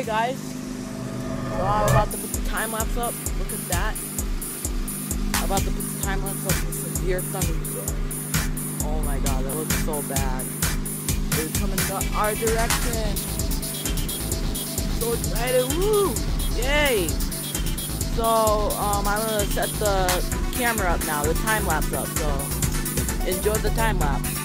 Hey guys, so I'm about to put the time lapse up. Look at that. I'm about to put the time lapse up with severe thunderstorm. Oh my god, that looks so bad. They're coming in our direction. So excited, woo! Yay! So I'm gonna set the camera up now, the time lapse up. So enjoy the time lapse.